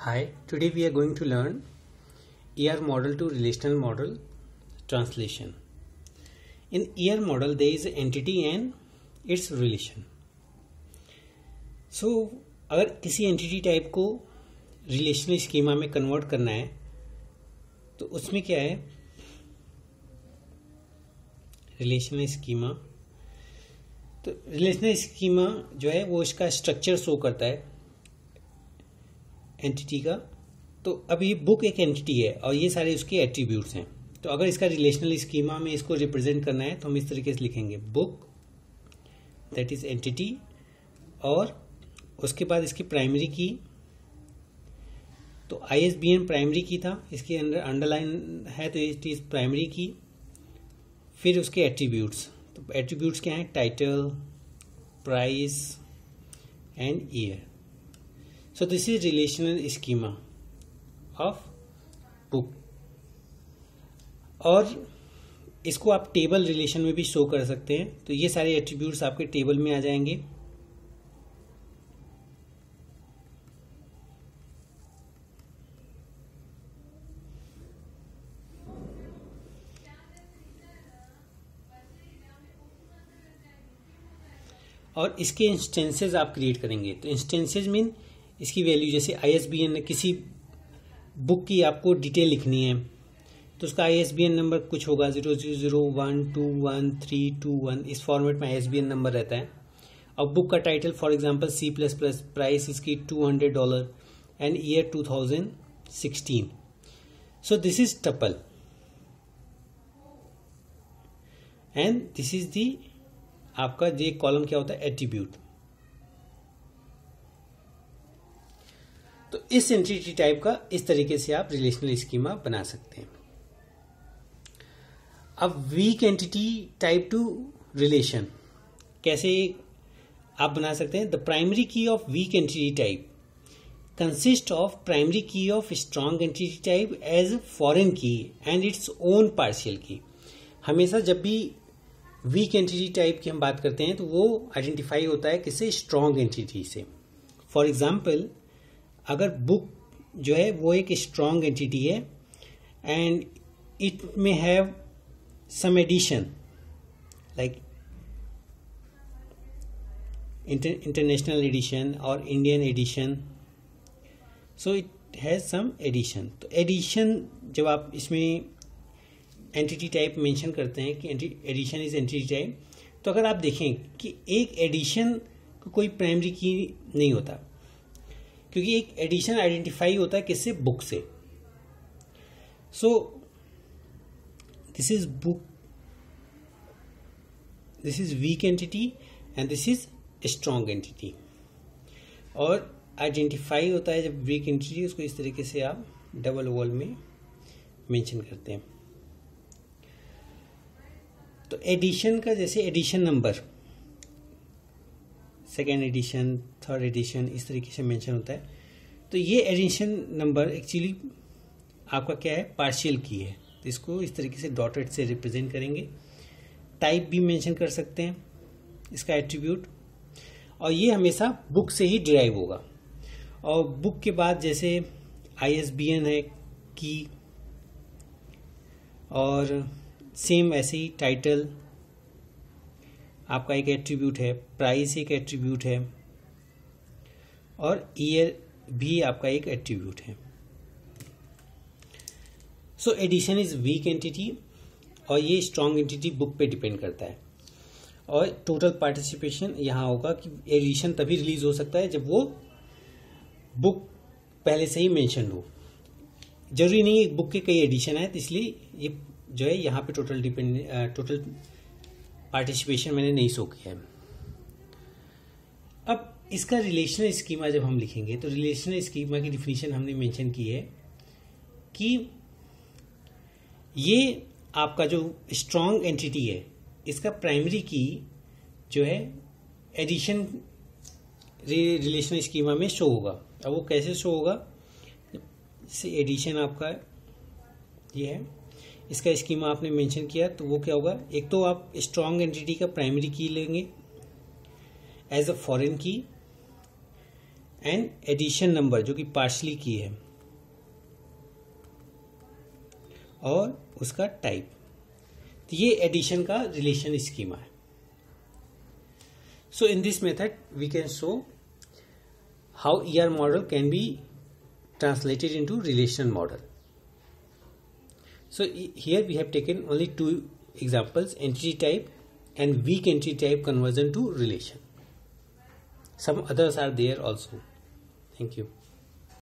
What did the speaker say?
Hi, today we are going to learn ER model to relational model translation. In ER model, there is entity and its relation. So, अगर किसी entity type को relational schema में convert करना है तो उसमें क्या है, रिलेशनल स्कीमा। तो रिलेशनल स्कीमा जो है वो इसका स्ट्रक्चर शो करता है एंटिटी का। तो अब ये बुक एक एंटिटी है और ये सारे उसके एट्रीब्यूट्स हैं। तो अगर इसका रिलेशनल स्कीमा में इसको रिप्रेजेंट करना है तो हम इस तरीके से लिखेंगे, बुक दैट इज एंटिटी, और उसके बाद इसकी प्राइमरी की, तो ISBN प्राइमरी की था, इसके अंदर अंडरलाइन है तो इट इज प्राइमरी की। फिर उसके एट्रीब्यूट्स, तो एट्रीब्यूट्स क्या हैं, title, price and year. So this is relational schema of book। और इसको आप टेबल रिलेशन में भी शो कर सकते हैं। तो ये सारे एट्रीब्यूट्स आपके टेबल में आ जाएंगे। और इसके इंस्टेंसेस आप क्रिएट करेंगे। तो इंस्टेंसेस मीन इसकी वैल्यू, जैसे ISBN, किसी बुक की आपको डिटेल लिखनी है तो उसका ISBN नंबर कुछ होगा 000121321, इस फॉर्मेट में ISBN नंबर रहता है। और बुक का title for example C++, price इसकी $200 and year 2016। So this is tuple and this is the आपका ये कॉलम क्या होता है, एट्रीब्यूट। तो इस एंटिटी टाइप का इस तरीके से आप रिलेशनल स्कीमा बना सकते हैं। अब weak entity type to relation कैसे आप बना सकते हैं। The primary key of weak entity type consist of primary key of strong entity type as foreign key and its own partial key. हमेशा जब भी वीक एंटिटी टाइप की हम बात करते हैं तो वो आइडेंटिफाई होता है किसी स्ट्रॉन्ग एंटिटी से। फॉर एग्जाम्पल, अगर बुक जो है वो एक स्ट्रॉन्ग एंटिटी है and it may have some edition like international edition और Indian edition, so it has some edition. तो एडिशन जब आप इसमें एंटिटी टाइप मेंशन करते हैं कि एडिशन इज एंटिटी टाइप, तो अगर आप देखें कि एक एडिशन को कोई प्राइमरी की नहीं होता, क्योंकि एक एडिशन आइडेंटिफाई होता है किससे, बुक से। So this is book, this is weak entity and this is strong entity. और आइडेंटिफाई होता है जब वीक एंटिटी, उसको इस तरीके से आप डबल वॉल में मेंशन करते हैं। तो एडिशन का जैसे edition number, second edition, third edition, इस तरीके से मेंशन होता है। तो ये एडिशन नंबर एक्चुअली आपका क्या है, पार्शियल की है। तो इसको इस तरीके से डॉटेड से रिप्रेजेंट करेंगे। टाइप भी मेंशन कर सकते हैं इसका एट्रीब्यूट, और ये हमेशा बुक से ही डिराइव होगा। और बुक के बाद जैसे ISBN है की, और सेम ऐसे ही टाइटल आपका एक एट्रीब्यूट है, प्राइस एक एट्रीब्यूट है, और ईयर भी आपका एक एट्रीब्यूट है। So edition is weak entity और ये स्ट्रॉन्ग एंटिटी बुक पे डिपेंड करता है। और टोटल पार्टिसिपेशन यहाँ होगा कि एडिशन तभी रिलीज हो सकता है जब वो बुक पहले से ही मेंशन हो। जरूरी नहीं है बुक के कई एडिशन है, तो इसलिए ये जो है यहाँ पे टोटल पार्टिसिपेशन मैंने नहीं शो किया है। अब इसका रिलेशनल स्कीमा जब हम लिखेंगे तो रिलेशनल स्कीमा की डिफिनीशन हमने मेंशन की है कि ये आपका जो स्ट्रॉन्ग एंटिटी है इसका प्राइमरी की जो है एडिशन रिलेशनल स्कीमा में शो होगा। अब वो कैसे शो होगा, जैसे एडिशन आपका ये है, इसका स्कीमा आपने मेंशन किया, तो वो क्या होगा, एक तो आप स्ट्रॉन्ग एंटिटी का प्राइमरी की लेंगे as a foreign key and edition number जो कि पार्शली की है, और उसका टाइप। तो ये एडिशन का रिलेशन स्कीमा है। So in this method we can show how ER model can be translated into relation model. So here we have taken only two examples, entity type and weak entity type conversion to relation. Some others are there also. Thank you.